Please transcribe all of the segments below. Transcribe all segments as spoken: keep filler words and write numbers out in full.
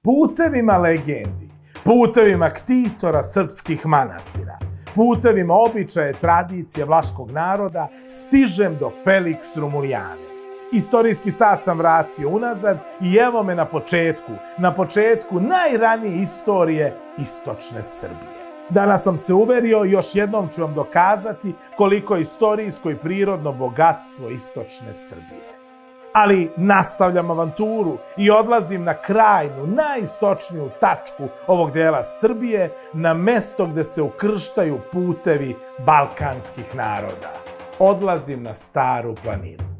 Putevima legendi, putevima ktitora srpskih manastira, putevima običaje, tradicije vlaškog naroda, stižem do Feliks Romulijane. Istorijski sat sam vratio unazad i evo me na početku, na početku najranije istorije istočne Srbije. Danas sam se uverio i još jednom ću vam dokazati koliko je istorijsko i prirodno bogatstvo istočne Srbije. Ali nastavljam avanturu i odlazim na krajnu, najistočniju tačku ovog dela Srbije, na mesto gde se ukrštaju putevi balkanskih naroda. Odlazim na Staru planinu.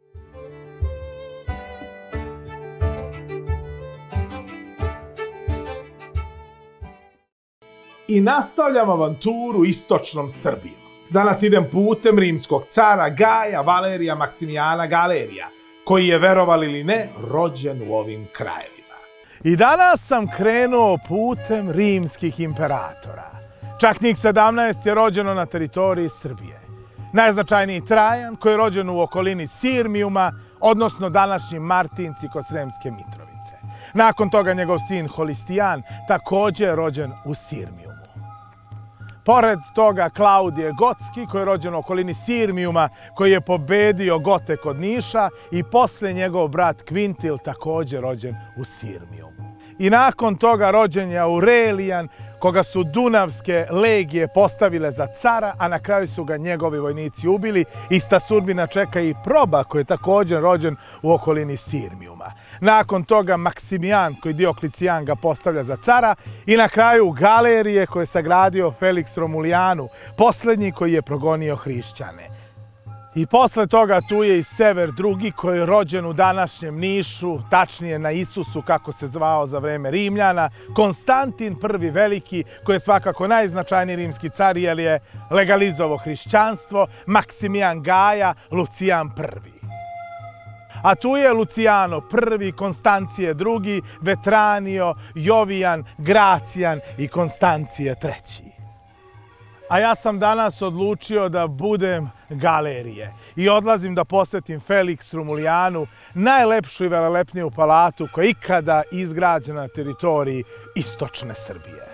I nastavljam avanturu istočnom Srbijom. Danas idem putem rimskog cara Gaja Valerija Maksimijana Galerija, koji je, verovali ili ne, rođen u ovim krajevima. I danas sam krenuo putem rimskih imperatora. Čak njih sedamnaest je rođeno na teritoriji Srbije. Najznačajniji Trajan, koji je rođen u okolini Sirmijuma, odnosno današnji Martinci kod Sremske Mitrovice. Nakon toga njegov sin Holistijan također je rođen u Sirmijumu. Pored toga Klaudije Gotski, koji je rođen u okolini Sirmijuma, koji je pobedio Gote kod Niša, i posle njegov brat Kvintil, također rođen u Sirmijumu. I nakon toga rođen je Aurelijan, koga su Dunavske legije postavile za cara, a na kraju su ga njegovi vojnici ubili. Ista sudbina čeka i Proba, koji je također rođen u okolini Sirmijuma. Nakon toga Maksimijan, koji Dioklicijan ga postavlja za cara, i na kraju Galerije, koje je sagradio Feliks Romulijanu, posljednji koji je progonio hrišćane. I posle toga tu je i Sever drugi, koji je rođen u današnjem Nišu, tačnije na Isusu, kako se zvao za vreme Rimljana, Konstantin prvi veliki, koji je svakako najznačajniji rimski car jer je legalizovao hrišćanstvo, Maksimijan Gaja, Lucijan prvi. A tu je Lucijano prvi, Konstancije drugi, Vetranio, Jovijan, Gracijan i Konstancije treći. A ja sam danas odlučio da budem Galerije i odlazim da posjetim Feliks Romulijanu, najlepšu i velelepniju palatu koja je ikada izgrađena na teritoriji istočne Srbije.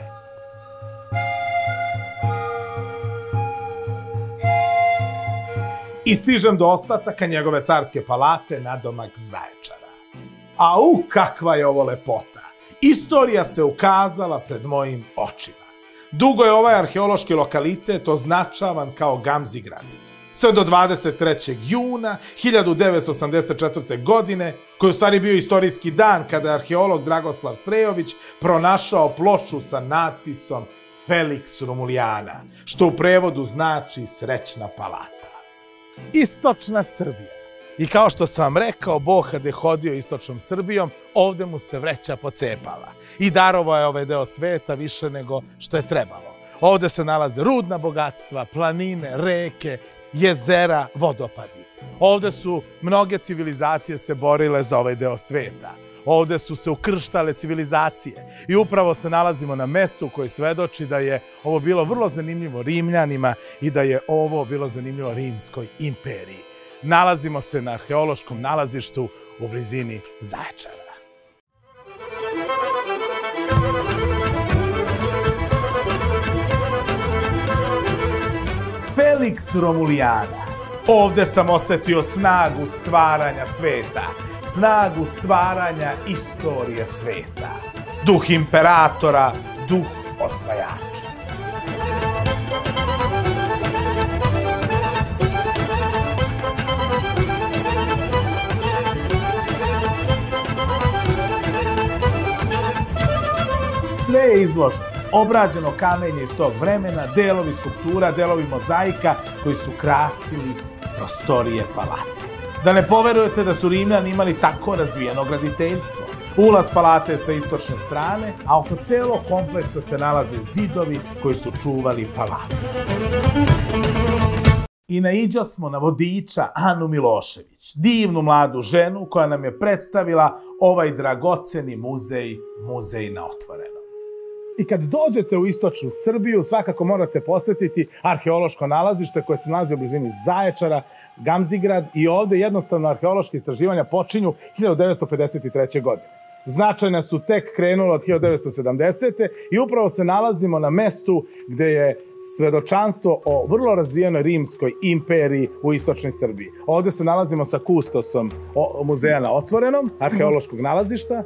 I stižem do ostataka njegove carske palate nadomak Zaječara. Au, kakva je ovo lepota! Istorija se ukazala pred mojim očima. Dugo je ovaj arheološki lokalitet označavan kao Gamzigrad. Sve do dvadeset trećeg juna hiljadu devetsto osamdeset četvrte. godine, koji je u stvari bio istorijski dan kada je arheolog Dragoslav Srejović pronašao ploču sa natpisom Feliks Romulijana, što u prevodu znači srećna palata. Istočna Srbija. I kao što sam vam rekao, Bog kad je hodio istočnom Srbijom, ovde mu se vreća pocepala. I darovao je ovaj deo sveta više nego što je trebalo. Ovde se nalaze rudna bogatstva, planine, reke, jezera, vodopadi. Ovde su mnoge civilizacije se borile za ovaj deo sveta. Ovde su se ukrštale civilizacije. I upravo se nalazimo na mestu koji svedoči da je ovo bilo vrlo zanimljivo Rimljanima i da je ovo bilo zanimljivo Rimskoj imperiji. Nalazimo se na arheološkom nalazištu u blizini Zaječara. Feliks Romulijana. Ovde sam osjetio snagu stvaranja sveta, snagu stvaranja istorije sveta. Duh imperatora, duh osvajača. Sve je izloženo, obrađeno kamenje iz tog vremena, delovi skulptura, delovi mozaika koji su krasili prostorije palate. Da ne poverujete da su Rimljani imali tako razvijeno graditeljstvo. Ulaz palate je sa istočne strane, a oko celog kompleksa se nalaze zidovi koji su čuvali palatu. I naiđo smo na vodiča Anu Milošević, divnu mladu ženu koja nam je predstavila ovaj dragoceni muzej, muzej na otvorenom. I kad dođete u istočnu Srbiju, svakako morate posjetiti arheološko nalazište koje se nalazi u blizini Zaječara, Gamzigrad, i ovde jednostavno arheološke istraživanja počinju hiljadu devetsto pedeset treće. godine. značajna su tek krenula od hiljadu devetsto sedamdesete. i upravo se nalazimo na mestu gde je svedočanstvo o vrlo razvijenoj rimskoj imperiji u istočnoj Srbiji. Ovde se nalazimo sa kustosom muzeja na Otvorenom, arheološkog nalazišta.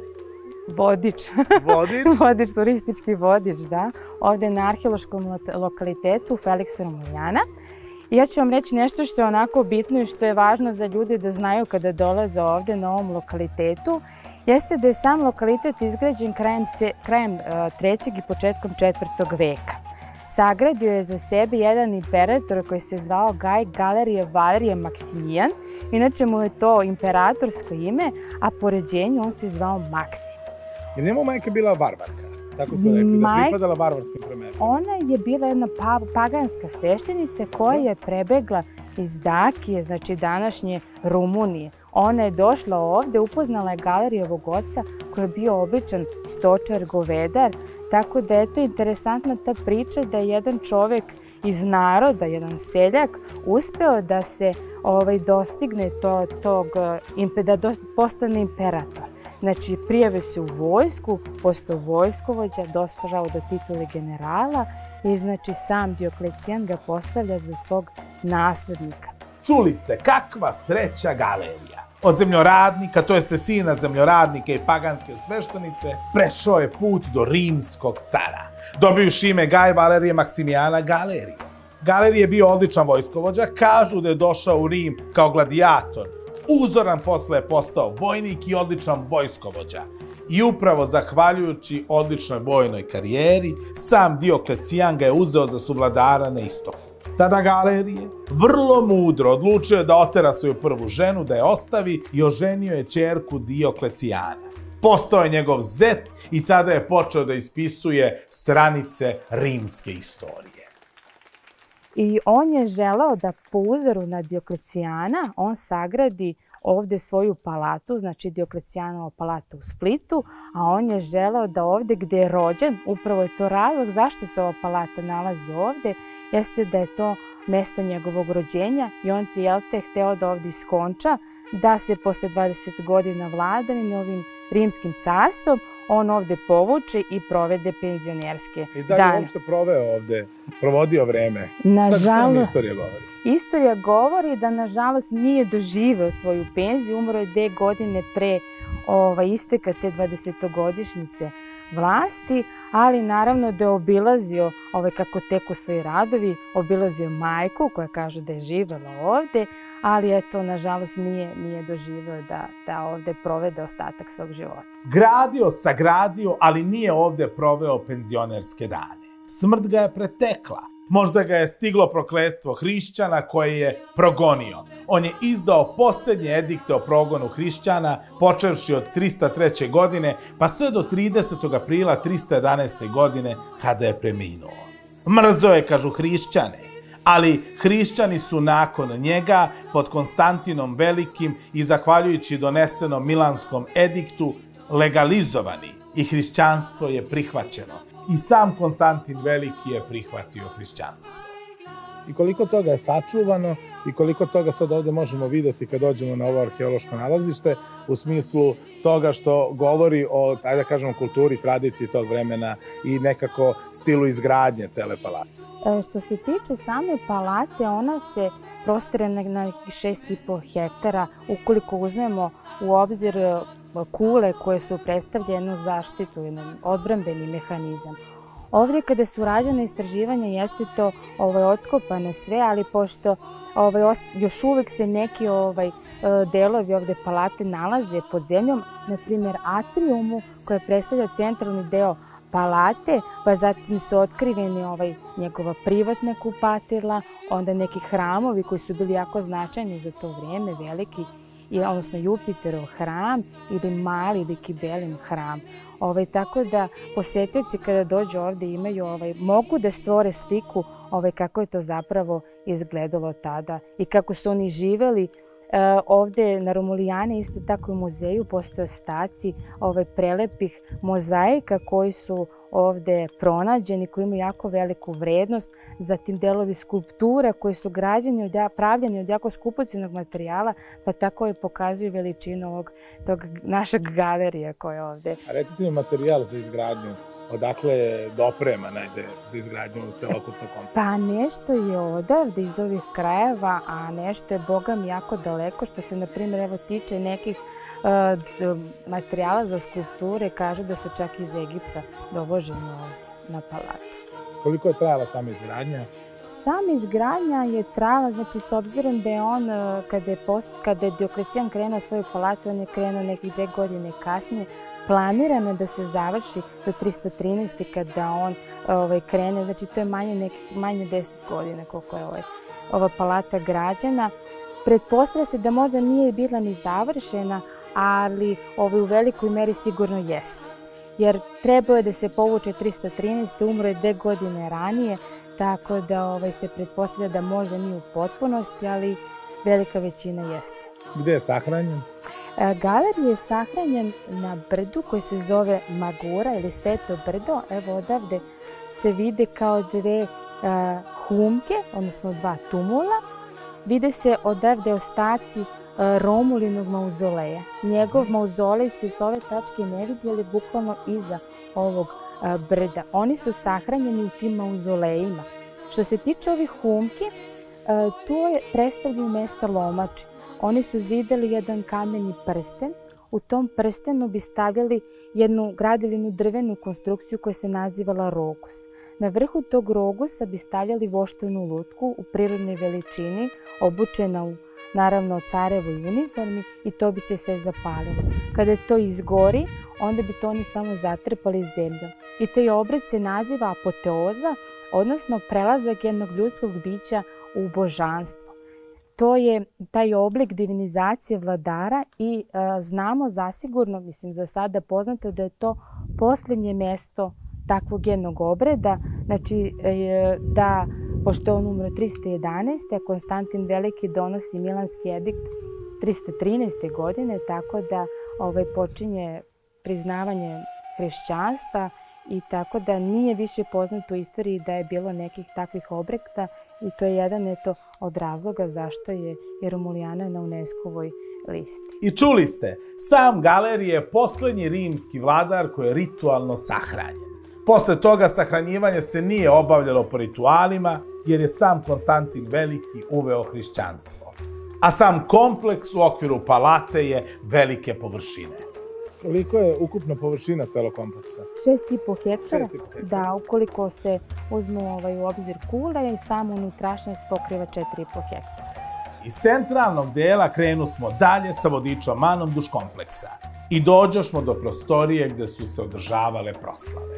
Vodič. Vodič. Vodič, turistički vodič, da. Ovde na arheološkom lokalitetu Feliksa Romulijana. I ja ću vam reći nešto što je onako bitno i što je važno za ljude da znaju kada dolaze ovde na ovom lokalitetu. Jeste da je sam lokalitet izgrađen krajem, se, krajem trećeg i početkom četvrtog veka. Sagradio je za sebe jedan imperator koji se zvao Gaj Galerije Valerije Maksimijan. Inače mu je to imperatorsko ime, a po rođenju on se zvao Maksim. I njemu majka bila varvarka, tako su rekli, da pripadala varvarskim plemenima. Ona je bila jedna paganska sveštenica koja je prebegla iz Dakije, znači današnje Rumunije. Ona je došla ovde, upoznala je Galerijevog oca koji je bio običan stočar, govedar, tako da je to interesantna ta priča da je jedan čovek iz naroda, jedan seljak, uspeo da se ovaj, dostigne to, tog, da postane imperator. Znači, prijave se u vojsku, postao vojskovođa, došao do titule generala i znači sam Dioklecijan ga postavlja za svog naslednika. Čuli ste, kakva sreća Galerija. Od zemljoradnika, to jeste sina zemljoradnika i paganske sveštenice, prešao je put do rimskog cara, dobivši ime Gaj Valerije Maksimijana Galerije. Galerije je bio odličan vojskovođa, kažu da je došao u Rim kao gladijator. Uzoran posle je postao vojnik i odličan vojskovođa. I upravo zahvaljujući odličnoj vojnoj karijeri, sam Dioklecijan ga je uzeo za suvladara na istoku. Tada Galerije vrlo mudro odlučio da otera svoju prvu ženu, da je ostavi i oženio je ćerku Dioklecijana. Postao je njegov zet i tada je počeo da ispisuje stranice rimske istorije. I on je želeo da po uzoru na Dioklecijana on sagradi ovde svoju palatu, znači Dioklecijanovu palatu u Splitu, a on je želeo da ovde gde je rođen, upravo je to razlog zašto se ova palata nalazi ovde, jeste da je to mesto njegovog rođenja i on ti je te hteo da ovde iskonča, da se posle dvadeset godina vladavine ovim rimskim carstvom on ovde povuče i provede penzionerske dane. I da li je uopšte proveo ovde, provodio vreme? Šta nam istorija govori? Istorija govori da, nažalost, nije doživeo svoju penziju, umro je dve godine pre isteka te dvadesetogodišnjice vlasti, ali naravno da je obilazio, kako teku svoji radovi, obilazio majku koja kaže da je živela ovde, ali eto, nažalost, nije doživeo da ovde provede ostatak svog života. Gradio, sagradio, ali nije ovde proveo penzionerske dane. Smrt ga je pretekla. Možda ga je stiglo prokletstvo hrišćana koje je progonio. On je izdao posljednje edikte o progonu hrišćana, počevši od trista treće. godine, pa sve do tridesetog aprila trista jedanaeste. godine, kada je preminuo. Mrzo je, kažu hrišćane, ali hrišćani su nakon njega, pod Konstantinom Velikim i zahvaljujući donesenom Milanskom ediktu, legalizovani i hrišćanstvo je prihvaćeno. I sam Konstantin Veliki je prihvatio hrišćanstvo. I koliko toga je sačuvano i koliko toga sad ovde možemo videti kad dođemo na ovo arheološko nalazište u smislu toga što govori o, ajde da kažemo, kulturi, tradiciji tog vremena i nekako stilu izgradnje cele palate. Što se tiče same palate, ona se prostire na šest i po hektara ukoliko uzmemo u obzir kule koje su predstavljene zaštitu, jedan odbrambeni mehanizam. Ovdje kada su rađene istraživanja jeste to otkopano sve, ali pošto još uvek se neki delovi ovde palate nalaze pod zemljom, na primjer atriumu koja predstavlja centralni deo palate, pa zatim su otkriveni njegova privatna kupatila, onda neki hramovi koji su bili jako značajni za to vreme, veliki, odnosno Jupiterov hram ili mali ili Kibelin hram. Tako da posetioci kada dođu ovde imaju, mogu da stvore sliku kako je to zapravo izgledalo tada i kako su oni živeli. Ovde na Romulijane, isto tako i u muzeju, postoje ostaci prelepih mozaika koji su ovde pronađeni, koji imaju jako veliku vrednost, zatim delovi skulpture koji su građeni, pravljeni od jako skupocenog materijala, pa tako i pokazuju veličinu ovog tog našeg galerija koja je ovde. A recite mi materijal za izgradnju, odakle je doprema najde za izgradnju celokupnog kompleksa? Pa nešto je odavde iz ovih krajeva, a nešto je, boga mi, jako daleko, što se, na primjer, evo tiče nekih materijala za skulpture, kažu da su čak iz Egipta dovoženi na palatu. Koliko je trajala sama izgradnja? Sama izgradnja je trajala, znači s obzirom da je on, kada je Dioklecijan krenuo svoju palatu, on je krenuo nekih dve godine kasnije, planirano je da se završi do trista trinaeste. kada on krene, znači to je manje deset godina koliko je ova palata građena. Pretpostavlja se da možda nije bila ni završena, ali u velikoj meri sigurno jeste. Jer trebao je da se povuče trista trinaeste. umro je dve godine ranije, tako da se pretpostavlja da možda nije u potpunosti, ali velika većina jeste. Gde je sahranjen? Galerija je sahranjen na brdu koji se zove Magura ili Sveto brdo. Evo odavde se vide kao dve humke, odnosno dva tumula. Vide se odavde ostaci Romulinog mauzoleja. Njegov mauzolej se s ove tačke ne vidi, ali bukvalno iza ovog brda. Oni su sahranjeni u tim mauzolejima. Što se tiče ovih humki, tu predstavljaju mesta lomači. Oni su zidali jedan kameni prsten. U tom prstenu bi stavljali jednu, gradili jednu drvenu konstrukciju koja se nazivala rogus. Na vrhu tog rogusa bi stavljali voštanu lutku u prirodnoj veličini, obučena u, naravno, carevoj uniformi, i to bi se sve zapalilo. Kada to izgori, onda bi to oni samo zatrpali zemljom. I taj obred se naziva apoteoza, odnosno prelazak jednog ljudskog bića u božanstvo. To je taj oblik divinizacije vladara i znamo zasigurno, mislim za sada poznato, da je to posljednje mesto takvog jednog obreda. Znači da, pošto je on umro trista jedanaeste. a Konstantin Veliki donosi Milanski edikt trista trinaeste. godine, tako da počinje priznavanje hrišćanstva, i tako da nije više poznato u istoriji da je bilo nekih takvih obreda, i to je jedan od razloga zašto je Romulijana na UNESCO-voj listi. I čuli ste, sam Galerije je poslednji rimski vladar koji je ritualno sahranjen. Posle toga sahranjivanje se nije obavljalo po ritualima, jer je sam Konstantin Veliki uveo hrišćanstvo. A sam kompleks u okviru palate je velike površine. Koliko je ukupna površina celog kompleksa? Šest i po hektara. Da, ukoliko se uzmu u obzir kule, i samo unutrašnjost pokriva četiri i po hektara. Iz centralnog dela krenu smo dalje sa vodičom manom duž kompleksa i dođošmo do prostorije gde su se održavale proslave.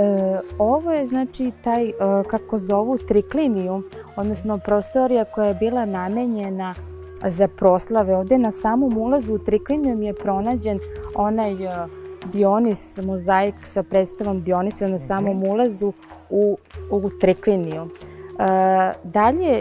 Ovo je, znači, taj, kako zovu, triklinijum, odnosno prostorija koja je bila namenjena za proslave. Ovde na samom ulazu u triklinijum je pronađen onaj Dionis, mozaik sa predstavom Dionisa na samom ulazu u triklinijum. Dalje,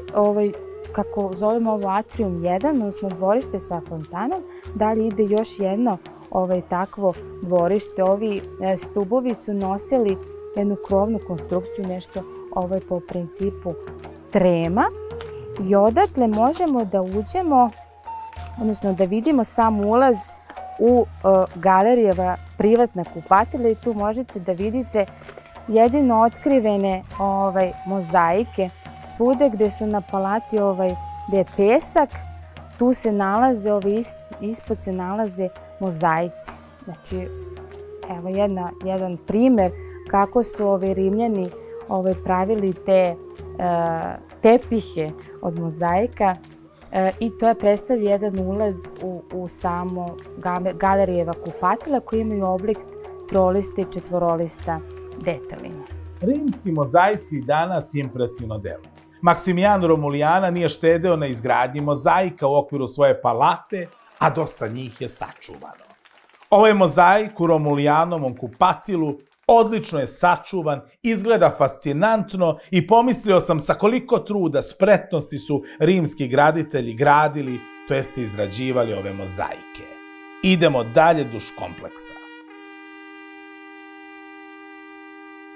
kako zovemo ovo Atrium jedan, odnosno dvorište sa fontanom, dalje ide još jedno takvo dvorište. Ovi stubovi su nosili jednu krovnu konstrukciju, nešto po principu trema, i odatle možemo da uđemo, odnosno da vidimo sam ulaz u Galerijeva privatna kupatila, i tu možete da vidite jedino otkrivene mozaike. Svude gde su na palati, gde je pesak, tu se nalaze, ispod se nalaze mozaici. Znači, evo jedan primer kako su Rimljani pravili te tepihe od mozaika, i to je predstavlja jedan ulaz u samo Galerijeva kupatila koji imaju oblik trolista i četvorolista detelina. Rimski mozaici danas impresivno deluju. Maksimijan Romulijana nije štedeo na izgradnji mozaika u okviru svoje palate, a dosta njih je sačuvano. Ovaj mozaik u Romulijanovom kupatilu odlično je sačuvan, izgleda fascinantno, i pomislio sam sa koliko truda, spretnosti su rimski graditelji gradili, to jeste izrađivali ove mozaike. Idemo dalje duž kompleksa.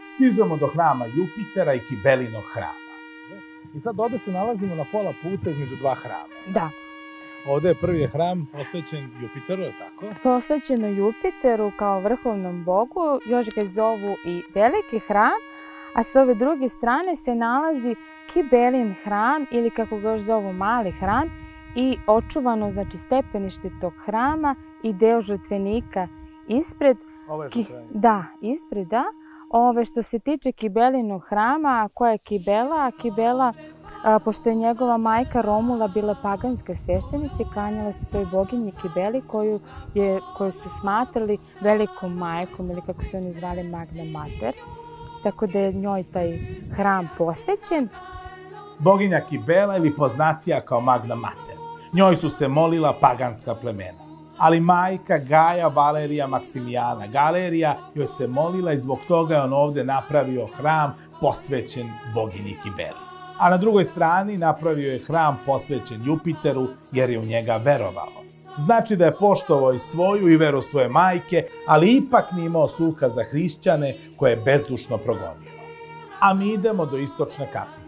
stižemo do hrama Jupitera i Kibelinog hrama. I sad ovde se nalazimo na pola puta između dva hrama. Da. Ovde je prvi hram posvećen Jupiteru, je tako? Posvećeno Jupiteru kao vrhovnom bogu, još ga zovu i veliki hram, a s ove druge strane se nalazi Kibelin hram ili kako ga još zovu mali hram i očuvano, znači, stepenište tog hrama i deo žrtvenika ispred. Ovo je Ki... žrtvenik. Da, ispred, da. Ove, što se tiče Kibelinog hrama, koja je Kibela, Kibela, a, pošto je njegova majka Romula bila paganska sveštenica, klanjala se toj boginji Kibeli koju, je, koju su smatrali velikom majkom ili kako su oni zvali Magna Mater. Tako da je njoj taj hram posvećen. Boginja Kibela ili poznatija kao Magna Mater. Njoj su se molila paganska plemena. Ali majka Gaja Valerija Maksimijana Galerija joj se molila i zbog toga je on ovde napravio hram posvećen boginji Kibeli. A na drugoj strani napravio je hram posvećen Jupiteru jer je u njega verovao. Znači da je poštovao i svoju i veru svoje majke, ali ipak nije imao sluha za hrišćane koje je bezdušno progonio. A mi idemo do istočne kapije.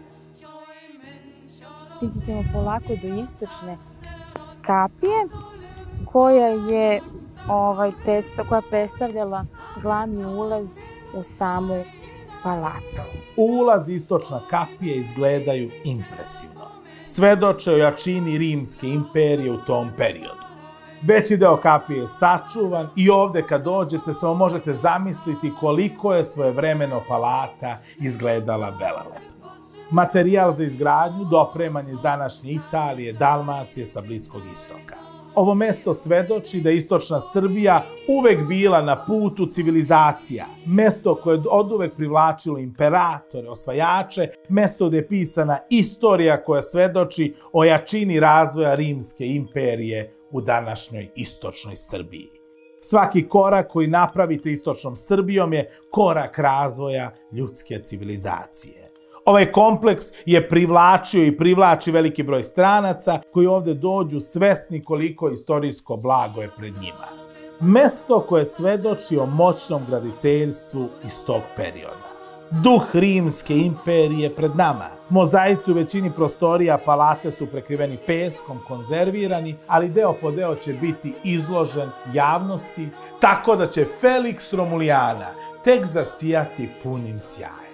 Ići ćemo polako do istočne kapije koja je ovaj, presta, koja predstavljala glavni ulaz u samu palatu. Ulaz istočna kapije izgledaju impresivno. Svedoče o jačini Rimske imperije u tom periodu. Veći deo kapije je sačuvan i ovde kad dođete samo možete zamisliti koliko je svojevremeno palata izgledala velelepno. Materijal za izgradnju dopreman je iz današnje Italije, Dalmacije sa Bliskog istoka. Ovo mesto svedoči da je istočna Srbija uvek bila na putu civilizacija. Mesto koje je oduvek privlačilo imperatore, osvajače, mesto gde je pisana istorija koja svedoči o jačini razvoja Rimske imperije u današnjoj istočnoj Srbiji. Svaki korak koji napravite istočnom Srbijom je korak razvoja ljudske civilizacije. Ovaj kompleks je privlačio i privlači veliki broj stranaca koji ovde dođu svesni koliko istorijsko blago je pred njima. Mesto koje svedoči o moćnom graditeljstvu iz tog perioda. Duh Rimske imperije pred nama. Mozaici u većini prostorija palate su prekriveni peskom, konzervirani, ali deo po deo će biti izložen javnosti, tako da će Felix Romulijana tek zasijati punim sjajem.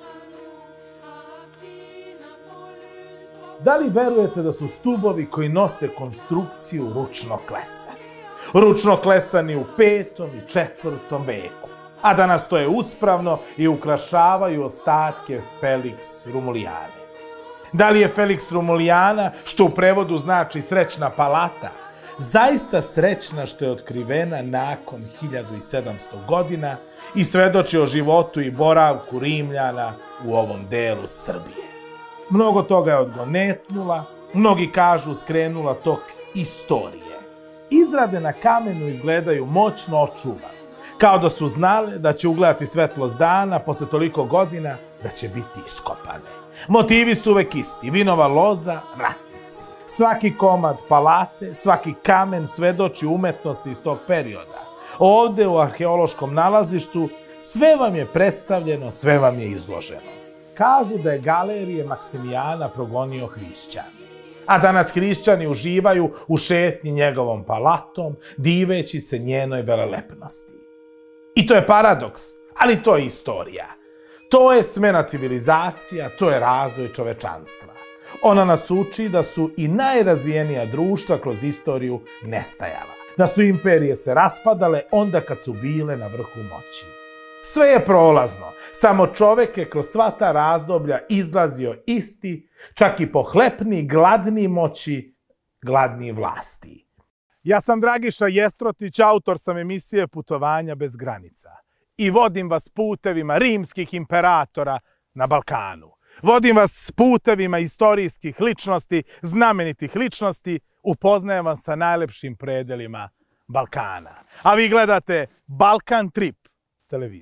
Da li verujete da su stubovi koji nose konstrukciju ručno klesani? Ručno klesani u petom i četvrtom veku, a danas stoje uspravno i ukrašavaju ostatke Felix Romulijane. Da li je Felix Romulijana, što u prevodu znači srećna palata, zaista srećna što je otkrivena nakon hiljadu sedamsto godina i svedoči o životu i boravku Rimljana u ovom delu Srbije? Mnogo toga je odgonetnula, mnogi kažu skrenula tok istorije. Izrade na kamenu izgledaju moćno očuvano, kao da su znale da će ugledati svetlost dana posle toliko godina da će biti iskopane. Motivi su uvek isti, vinova loza, ratnici. Svaki komad palate, svaki kamen svedoči umetnosti iz tog perioda. Ovde u arheološkom nalazištu sve vam je predstavljeno, sve vam je izloženo. Kažu da je Galerije Maksimijana progonio hrišćani. A danas hrišćani uživaju u šetnji njegovom palatom, diveći se njenoj velelepnosti. I to je paradoks, ali to je istorija. To je smena civilizacija, to je razvoj čovečanstva. Ona nas uči da su i najrazvijenija društva kroz istoriju nestajala. Da su imperije se raspadale onda kad su bile na vrhu moći. Sve je prolazno, samo čovek je kroz sva ta razdoblja izlazio isti, čak i pohlepni, gladni moći, gladni vlasti. Ja sam Dragiša Jestrotić, autor sam emisije Putovanja bez granica. I vodim vas putevima rimskih imperatora na Balkanu. Vodim vas putevima istorijskih ličnosti, znamenitih ličnosti, upoznajem vas sa najlepšim predelima Balkana. A vi gledate Balkan Trip televiziju.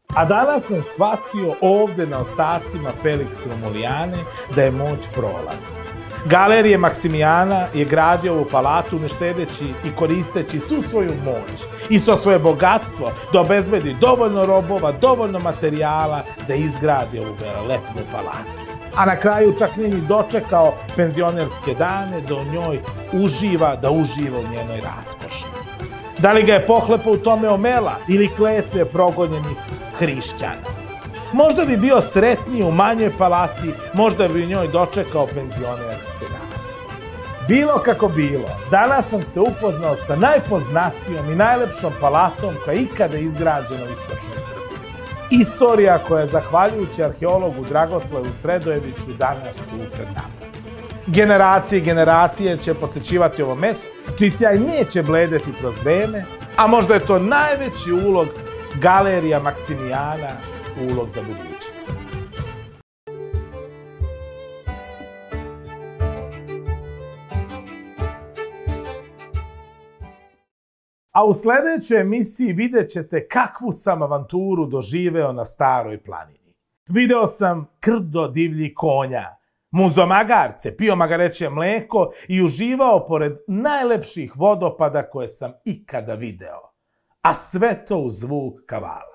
A danas sam shvatio ovde na ostacima Felix Romulijane da je moć prolazna. Galerije Maksimijana je gradio ovu palatu ne štedeći i koristeći svu svoju moć i svo svoje bogatstvo da obezbedi dovoljno robova, dovoljno materijala da izgradi ovu velelepnu palatu. A na kraju čak nije ni dočekao penzionerske dane da u njoj uživa, da uživa u njenoj raskoši. Da li ga je pohlepa u tome omela ili kletve progonjenih hrišćana? Možda bi bio sretniji u manjoj palati, možda bi u njoj dočekao penzionerske dane. Bilo kako bilo, danas sam se upoznao sa najpoznatijom i najlepšom palatom koja je ikada izgrađena u istočnoj Srbiji. Istorija koja je, zahvaljujući arheologu Dragoslavu Sredojeviću, danas tu pred nama. Generacije i generacije će posećivati ovo mesto, čiji sjaj neće bledeti kroz vreme, a možda je to najveći ulog Galerija Maksimijana, ulog za budućnost. A u sljedećoj emisiji vidjet ćete kakvu sam avanturu doživeo na Staroj planini. Video sam krdo divljih konja, muzao magarce, pio magareće mleko i uživao pored najlepših vodopada koje sam ikada video. A sve to uz zvuk kavala.